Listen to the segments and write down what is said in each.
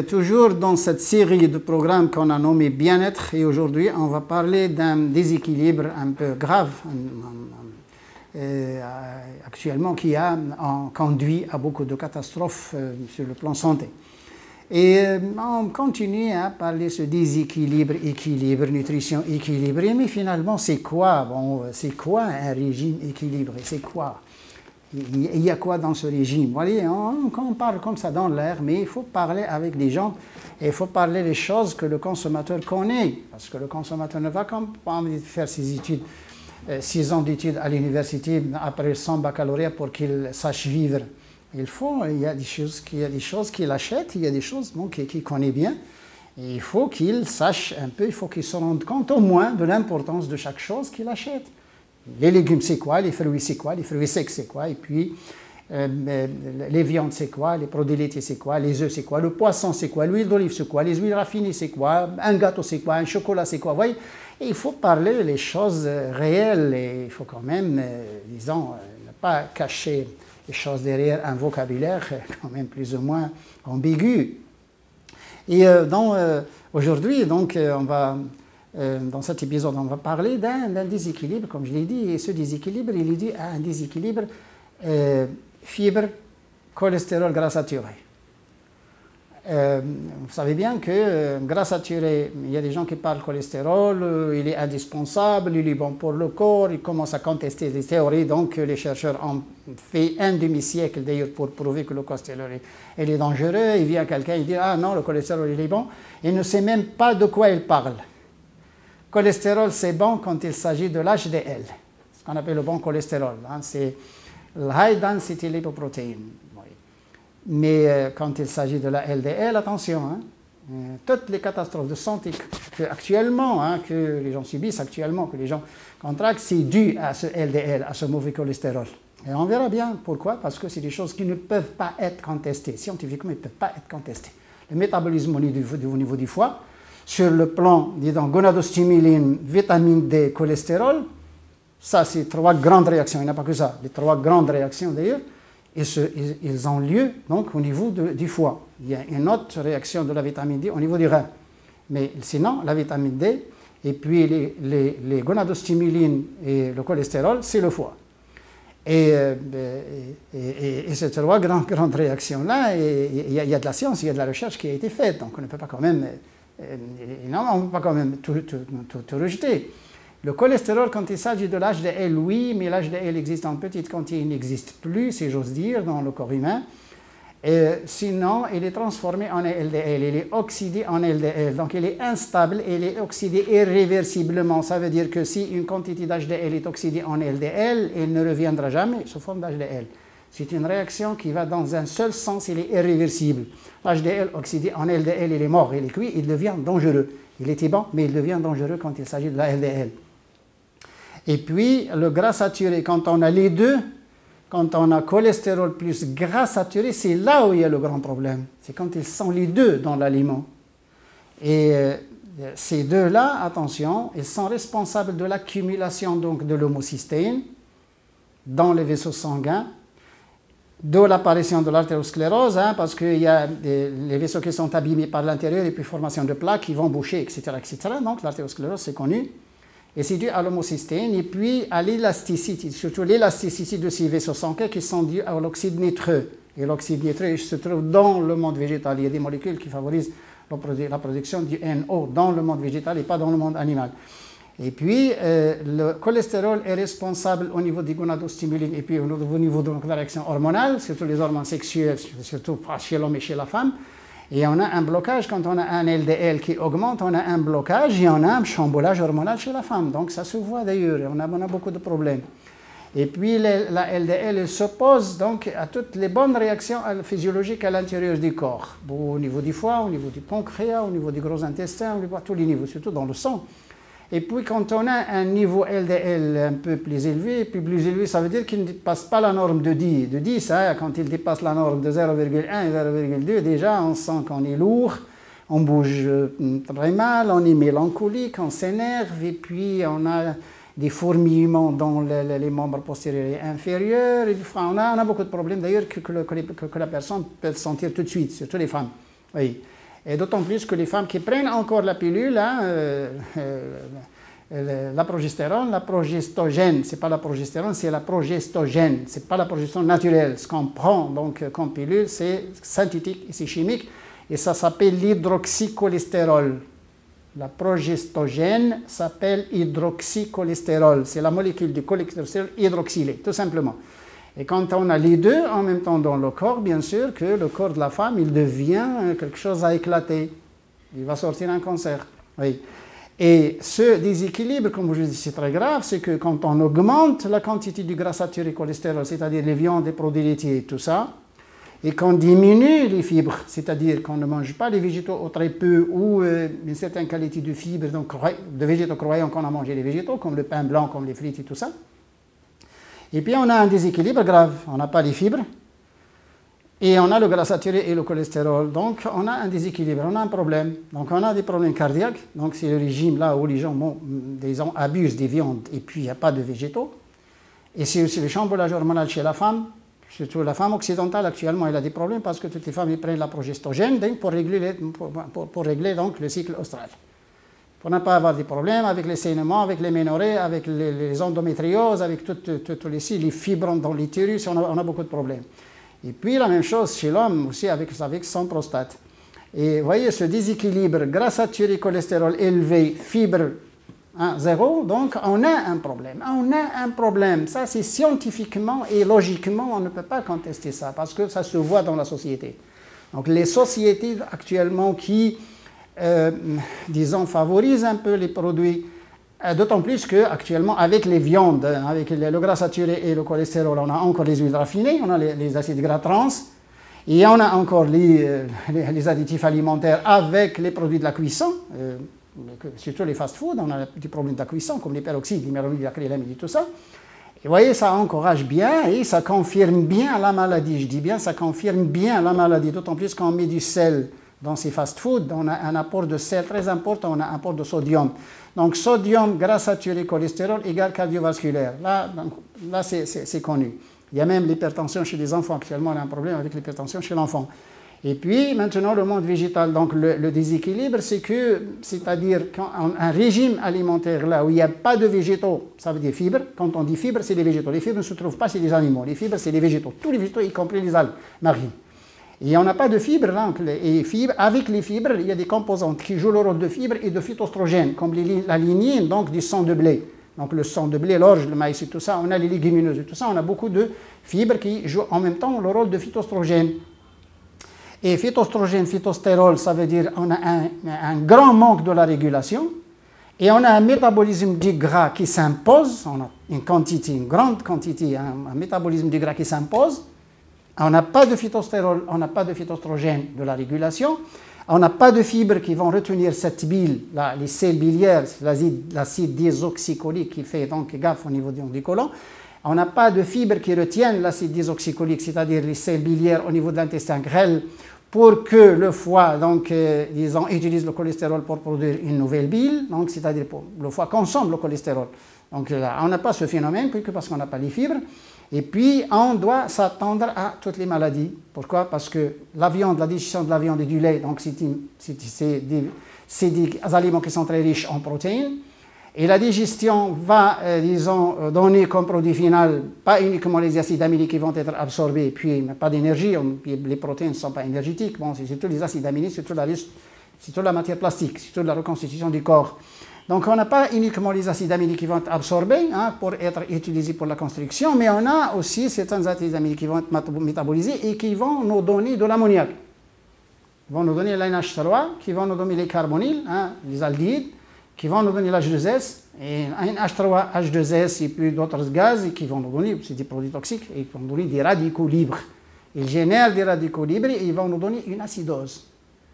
toujours dans cette série de programmes qu'on a nommé Bien-être, et aujourd'hui on va parler d'un déséquilibre un peu grave actuellement qui a conduit à beaucoup de catastrophes sur le plan santé. Et on continue à parler de ce déséquilibre, équilibre, nutrition équilibrée, mais finalement c'est quoi? Bon, c'est quoi un régime équilibré? C'est quoi? Il y a quoi dans ce régime? Vous voyez, on parle comme ça dans l'air, mais il faut parler avec des gens et il faut parler des choses que le consommateur connaît, parce que le consommateur ne va pas faire ses études, 6 ans d'études à l'université après son baccalauréat pour qu'il sache vivre. Il y a des choses qu'il achète, il y a des choses qu'il connaît bien, et il faut qu'il sache un peu, il faut qu'il se rende compte au moins de l'importance de chaque chose qu'il achète. Les légumes, c'est quoi? Les fruits, c'est quoi? Les fruits secs, c'est quoi? Et puis, les viandes, c'est quoi? Les produits laitiers, c'est quoi? Les œufs, c'est quoi? Le poisson, c'est quoi? L'huile d'olive, c'est quoi? Les huiles raffinées, c'est quoi? Un gâteau, c'est quoi? Un chocolat, c'est quoi? Vous voyez? Et il faut parler les choses réelles et il faut quand même, disons, ne pas cacher les choses derrière un vocabulaire quand même plus ou moins ambigu. Et aujourd'hui, donc, dans cet épisode, on va parler d'un déséquilibre, comme je l'ai dit, et ce déséquilibre, il est dû à un déséquilibre fibre, cholestérol, gras saturé. Vous savez bien que gras saturé, il y a des gens qui parlent cholestérol, il est indispensable, il est bon pour le corps, ils commencent à contester les théories, donc les chercheurs ont fait un demi-siècle d'ailleurs pour prouver que le cholestérol est dangereux. Il vient quelqu'un, il dit « Ah non, le cholestérol il est bon », il ne sait même pas de quoi il parle. Cholestérol, c'est bon quand il s'agit de l'HDL, ce qu'on appelle le bon cholestérol. Hein, c'est le High Density Lipoprotein. Oui. Mais quand il s'agit de la LDL, attention, hein, toutes les catastrophes de santé que les gens subissent actuellement, que les gens contractent, c'est dû à ce LDL, à ce mauvais cholestérol. Et on verra bien pourquoi, parce que c'est des choses qui ne peuvent pas être contestées. Scientifiquement, ils ne peuvent pas être contestées. Le métabolisme au niveau du foie, sur le plan, disons, gonadostimuline, vitamine D, cholestérol, ça c'est 3 grandes réactions, il n'y a pas que ça, les 3 grandes réactions d'ailleurs, ils ont lieu donc au niveau du foie. Il y a une autre réaction de la vitamine D au niveau du rein. Mais sinon, la vitamine D, et puis les gonadostimulines et le cholestérol, c'est le foie. Et ces 3 grandes réactions-là, il y a de la science, il y a de la recherche qui a été faite, donc on ne peut pas quand même... Non, on ne peut pas quand même tout rejeter. Le cholestérol, quand il s'agit de l'HDL, oui, mais l'HDL existe en petite quantité, il n'existe plus, si j'ose dire, dans le corps humain. Sinon, il est transformé en LDL, il est oxydé en LDL, donc il est instable, il est oxydé irréversiblement. Ça veut dire que si une quantité d'HDL est oxydée en LDL, il ne reviendra jamais sous forme d'HDL. C'est une réaction qui va dans un seul sens, il est irréversible. L'HDL oxydé en LDL, il est mort, il est cuit, il devient dangereux. Il était bon, mais il devient dangereux quand il s'agit de la LDL. Et puis, le gras saturé, quand on a les deux, quand on a cholestérol plus gras saturé, c'est là où il y a le grand problème. C'est quand ils sont les deux dans l'aliment. Et ces deux-là, attention, ils sont responsables de l'accumulation donc de l'homocystéine dans les vaisseaux sanguins, de l'apparition de l'artériosclérose, hein, parce qu'il y a les vaisseaux qui sont abîmés par l'intérieur et puis formation de plaques qui vont boucher, etc. etc. Donc l'artériosclérose, c'est connu. Et c'est dû à l'homocystéine et puis à l'élasticité, surtout l'élasticité de ces vaisseaux sanguins qui sont dus à l'oxyde nitreux. Et l'oxyde nitreux se trouve dans le monde végétal. Il y a des molécules qui favorisent la production du NO dans le monde végétal et pas dans le monde animal. Et puis, le cholestérol est responsable au niveau des gonadostimulines et puis au niveau de la réaction hormonale, surtout les hormones sexuelles, surtout chez l'homme et chez la femme. Et on a un blocage, quand on a un LDL qui augmente, on a un blocage et on a un chamboulage hormonal chez la femme. Donc ça se voit d'ailleurs, on a beaucoup de problèmes. Et puis la LDL s'oppose donc à toutes les bonnes réactions physiologiques à l'intérieur du corps, au niveau du foie, au niveau du pancréas, au niveau du gros intestin, à tous les niveaux, surtout dans le sang. Et puis quand on a un niveau LDL un peu plus élevé, ça veut dire qu'il ne dépasse pas la norme de 10. De 10, hein, quand il dépasse la norme de 0,1 et 0,2, déjà on sent qu'on est lourd, on bouge très mal, on est mélancolique, on s'énerve, et puis on a des fourmillements dans les membres postérieurs et inférieurs. Et on a beaucoup de problèmes d'ailleurs que la personne peut sentir tout de suite, surtout les femmes. Oui. Et d'autant plus que les femmes qui prennent encore la pilule, hein, la progestogène, c'est pas la progestérone, c'est la progestogène, c'est pas la progestérone naturelle. Ce qu'on prend donc comme pilule, c'est synthétique et c'est chimique, et ça s'appelle l'hydroxycholestérol. La progestogène s'appelle hydroxycholestérol, c'est la molécule du cholestérol hydroxylé, tout simplement. Et quand on a les deux en même temps dans le corps, bien sûr que le corps de la femme, il devient quelque chose à éclater. Il va sortir un cancer. Oui. Et ce déséquilibre, comme je dis, c'est très grave, c'est que quand on augmente la quantité du gras saturé cholestérol, c'est-à-dire les viandes, les produits laitiers et tout ça, et qu'on diminue les fibres, c'est-à-dire qu'on ne mange pas les végétaux ou très peu, ou une certaine qualité de fibres, donc de végétaux croyants qu'on a mangé les végétaux, comme le pain blanc, comme les frites et tout ça. Et puis on a un déséquilibre grave, on n'a pas les fibres, et on a le gras saturé et le cholestérol, donc on a un déséquilibre, on a un problème. Donc on a des problèmes cardiaques, donc c'est le régime là où les gens abusent des viandes et puis il n'y a pas de végétaux. Et c'est aussi le chamboulage hormonal chez la femme, surtout la femme occidentale actuellement, elle a des problèmes parce que toutes les femmes ils prennent la progestogène pour régler donc le cycle austral. Pour ne pas avoir des problèmes avec les saignements, avec les ménorrhées, avec les endométrioses, avec tous les fibres dans l'utérus, on a beaucoup de problèmes. Et puis la même chose chez l'homme aussi avec son prostate. Et vous voyez ce déséquilibre, gras saturé, cholestérol élevé, fibre 0, donc on a un problème. On a un problème. Ça c'est scientifiquement et logiquement, on ne peut pas contester ça parce que ça se voit dans la société. Donc les sociétés actuellement qui disons, favorise un peu les produits, d'autant plus qu'actuellement, avec les viandes, avec le gras saturé et le cholestérol, on a encore les huiles raffinées, on a les acides gras trans, et on a encore les additifs alimentaires avec les produits de la cuisson, surtout les fast-foods, on a des problèmes de la cuisson, comme les peroxydes, l'imérolide, l'acrylamide et tout ça. Et vous voyez, ça encourage bien et ça confirme bien la maladie. Je dis bien, ça confirme bien la maladie, d'autant plus qu'on met du sel dans ces fast-foods, on a un apport de sel très important, on a un apport de sodium. Donc sodium, gras saturé, cholestérol égale cardiovasculaire. Là c'est connu. Il y a même l'hypertension chez les enfants. Actuellement, on a un problème avec l'hypertension chez l'enfant. Et puis, maintenant, le monde végétal. Donc le déséquilibre, c'est-à-dire un régime alimentaire là où il n'y a pas de végétaux, ça veut dire fibres. Quand on dit fibres, c'est les végétaux. Les fibres ne se trouvent pas chez les animaux. Les fibres, c'est les végétaux. Tous les végétaux, y compris les algues marines. Et on n'a pas de fibres, avec les fibres, il y a des composantes qui jouent le rôle de fibres et de phytoestrogènes, comme la lignine donc, du sang de blé. Donc le sang de blé, l'orge, le maïs et tout ça, on a les légumineuses et tout ça, on a beaucoup de fibres qui jouent en même temps le rôle de phytoestrogènes. Et phytoestrogène, phytostérol, ça veut dire qu'on a un grand manque de la régulation, et on a un métabolisme du gras qui s'impose, on a une grande quantité, un métabolisme du gras qui s'impose. On n'a pas de phytostérol, on n'a pas de phytoestrogène de la régulation, on n'a pas de fibres qui vont retenir cette bile, les sels biliaires, l'acide désoxycholique qui fait donc gaffe au niveau du côlon. On n'a pas de fibres qui retiennent l'acide désoxycholique, c'est-à-dire les sels biliaires au niveau de l'intestin grêle, pour que le foie, donc, disons, utilise le cholestérol pour produire une nouvelle bile, donc c'est-à-dire que le foie consomme le cholestérol. Donc là, on n'a pas ce phénomène, parce qu'on n'a pas les fibres. Et puis, on doit s'attendre à toutes les maladies. Pourquoi? Parce que la viande, la digestion de la viande et du lait, donc c'est des aliments qui sont très riches en protéines. Et la digestion va, disons, donner comme produit final, pas uniquement les acides aminés qui vont être absorbés, puis pas d'énergie, les protéines ne sont pas énergétiques. Bon, c'est surtout les acides aminés, c'est surtout la matière plastique, c'est surtout la reconstitution du corps. Donc on n'a pas uniquement les acides aminés qui vont être absorbés pour être utilisés pour la construction, mais on a aussi certains acides aminés qui vont être métabolisés et qui vont nous donner de l'ammoniac. Ils vont nous donner l'NH3, qui vont nous donner les carbonyles, les aldéhydes, qui vont nous donner l'H2S, et NH3, H2S et puis d'autres gaz qui vont nous donner, c'est des produits toxiques, et qui vont nous donner des radicaux libres. Ils génèrent des radicaux libres et ils vont nous donner une acidose.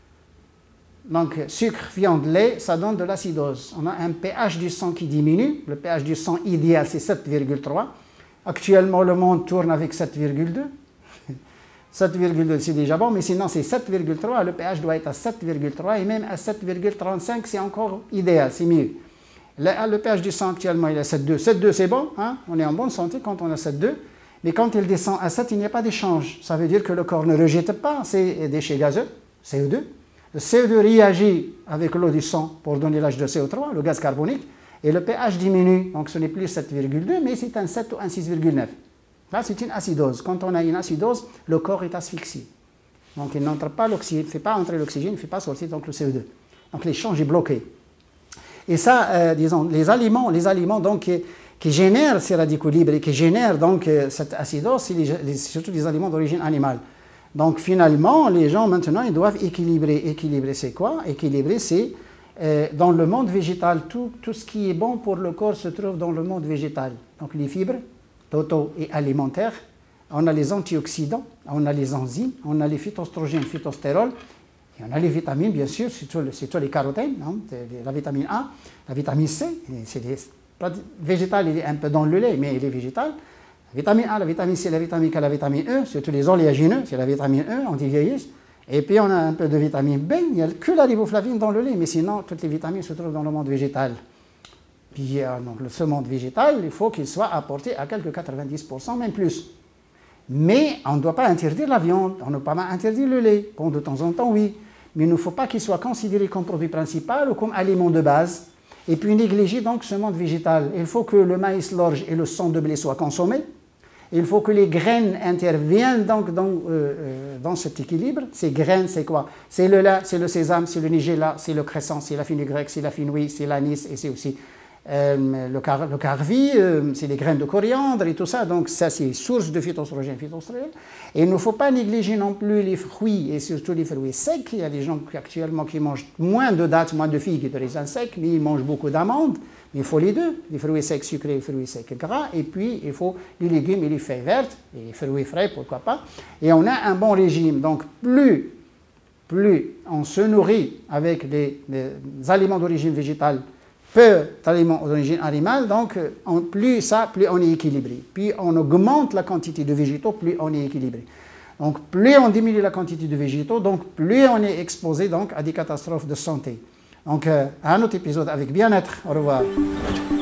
Donc, sucre, viande, lait, ça donne de l'acidose. On a un pH du sang qui diminue. Le pH du sang idéal, c'est 7,3. Actuellement, le monde tourne avec 7,2. 7,2, c'est déjà bon, mais sinon, c'est 7,3. Le pH doit être à 7,3 et même à 7,35, c'est encore idéal, c'est mieux. Le pH du sang, actuellement, il est à 7,2. 7,2, c'est bon, on est en bonne santé quand on a 7,2. Mais quand il descend à 7, il n'y a pas d'échange. Ça veut dire que le corps ne rejette pas ces déchets gazeux, CO2. Le CO2 réagit avec l'eau du sang pour donner l'âge de CO3, le gaz carbonique, et le pH diminue. Donc ce n'est plus 7,2, mais c'est un 7 ou un 6,9. Là, c'est une acidose. Quand on a une acidose, le corps est asphyxié. Donc il n'entre pas l'oxygène, il ne fait pas entrer l'oxygène, il ne fait pas sortir donc, le CO2. Donc l'échange est bloqué. Et ça, disons, les aliments donc, qui génèrent ces radicaux libres et qui génèrent donc cette acidose, c'est surtout des aliments d'origine animale. Donc finalement, les gens maintenant, ils doivent équilibrer. Équilibrer, c'est quoi? Équilibrer, c'est dans le monde végétal. Tout ce qui est bon pour le corps se trouve dans le monde végétal. Donc les fibres, auto et alimentaires, on a les antioxydants, on a les enzymes, on a les phytoestrogènes, phytostérols, et on a les vitamines, bien sûr, surtout les carotènes, hein, la vitamine A, la vitamine C, végétal, il est un peu dans le lait, mais il est végétal. La vitamine A, la vitamine C, la vitamine K, la vitamine E, surtout les oléagineux, c'est la vitamine E, anti-vieillisse. Et puis on a un peu de vitamine B, il n'y a que la riboflavine dans le lait, mais sinon toutes les vitamines se trouvent dans le monde végétal. Puis donc, ce monde végétal, il faut qu'il soit apporté à quelques 90%, même plus. Mais on ne doit pas interdire la viande, on ne doit pas interdire le lait. Bon, de temps en temps, oui. Mais il ne faut pas qu'il soit considéré comme produit principal ou comme aliment de base. Et puis négliger donc ce monde végétal. Il faut que le maïs, l'orge et le sang de blé soient consommés. Il faut que les graines interviennent donc dans cet équilibre. Ces graines, c'est quoi? C'est le lin, c'est le sésame, c'est le nigella, c'est le cresson, c'est la fenugrec, c'est la fenouil, c'est l'anis et c'est aussi le carvi, c'est les graines de coriandre et tout ça. Donc ça, c'est source de phytoestrogènes, phytostérols. Et il ne faut pas négliger non plus les fruits et surtout les fruits secs. Il y a des gens actuellement qui mangent moins de dattes, moins de figues et de raisins secs, mais ils mangent beaucoup d'amandes. Mais il faut les deux, les fruits secs sucrés et les fruits secs gras. Et puis, il faut les légumes et les feuilles vertes, et les fruits frais, pourquoi pas. Et on a un bon régime. Donc, plus on se nourrit avec des aliments d'origine végétale, peu d'aliments d'origine animale, donc plus on est équilibré. Plus on augmente la quantité de végétaux, plus on est équilibré. Donc, plus on diminue la quantité de végétaux, donc plus on est exposé donc, à des catastrophes de santé. Donc, à un autre épisode avec bien-être. Au revoir.